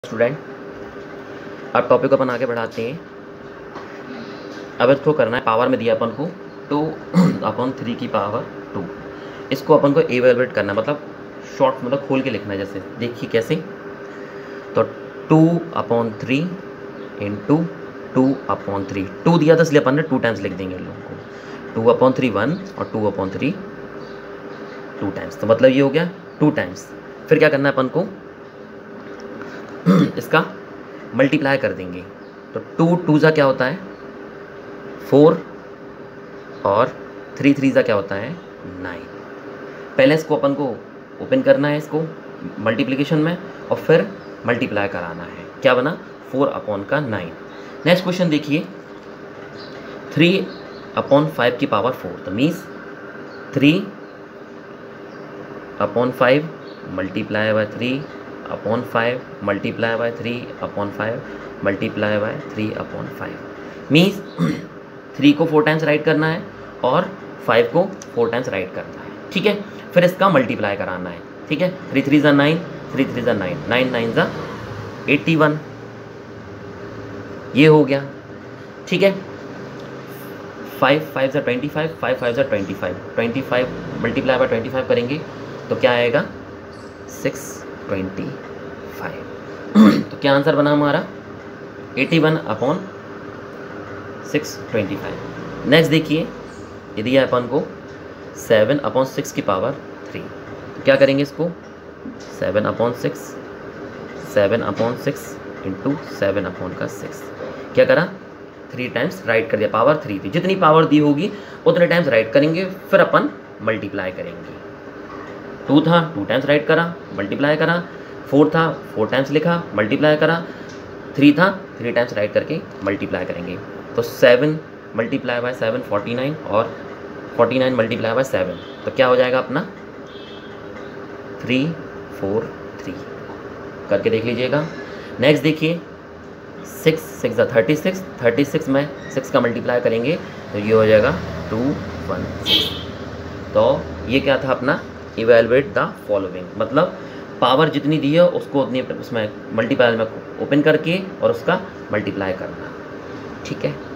Student, अब topic अपन आगे बढ़ाते हैं। अब इसको करना है, पावर में दिया अपन को 2/3 की पावर 2। इसको अपन को इवेलुएट करना है, मतलब शॉर्ट मतलब खोल के लिखना है। जैसे देखिए कैसे, तो 2/3 इंटू 2/3। 2 दिया था इसलिए अपन ने 2 टाइम्स लिख देंगे इन लोगों को। 2/3 1 और 2/3 2 टाइम्स, तो मतलब ये हो गया 2 टाइम्स। फिर क्या करना है अपन को, इसका मल्टीप्लाई कर देंगे। तो 2 2 जा क्या होता है 4 और 3 3 जा क्या होता है 9। पहले इसको अपन को ओपन करना है, इसको मल्टीप्लिकेशन में, और फिर मल्टीप्लाई कराना है। क्या बना 4/9। नेक्स्ट क्वेश्चन देखिए, 3/5 की पावर 4, तो means 3/5 multiply by 3/5 multiply by 3/5 multiply by 3/5 means 3 को 4 टाइम्स राइट करना है और 5 को 4 टाइम्स राइट करना है। ठीक है, फिर इसका मल्टीप्लाई कराना है। ठीक है, 3 3 जा 9, 3 3 जा 9, 9 9 जा 81, ये हो गया। ठीक है, 5 5 जा 25, 5 5 जा 25, 25 मल्टीप्लाई बाय 25 करेंगे तो क्या आएगा 625। तो क्या आंसर बना हमारा 81/625। नेक्स्ट देखिए, यदि अपन को 7/6 की पावर 3, तो क्या करेंगे इसको 7/6 इंटू 7/6। क्या करा 3 टाइम्स राइट कर दिया, पावर 3 थी, जितनी पावर दी होगी उतने टाइम्स राइट करेंगे, फिर अपन मल्टीप्लाई करेंगे। 2 था 2 टाइम्स राइट करा, मल्टीप्लाई करा। 4 था 4 टाइम्स लिखा, मल्टीप्लाई करा। 3 था 3 टाइम्स राइट करके मल्टीप्लाई करेंगे। तो 7 मल्टीप्लाई बाय 7 49, और 49 मल्टीप्लाई बाय 7, तो क्या हो जाएगा अपना 343 करके देख लीजिएगा। नेक्स्ट देखिए, 6 6 जा 36, 36 में 6 का मल्टीप्लाई करेंगे तो ये हो जाएगा 216। तो ये क्या था अपना इवेलुएट द फॉलोइंग, मतलब पावर जितनी दी है उसको उतनी उसमें मल्टीप्लाई में ओपन करके और उसका मल्टीप्लाई करना। ठीक है।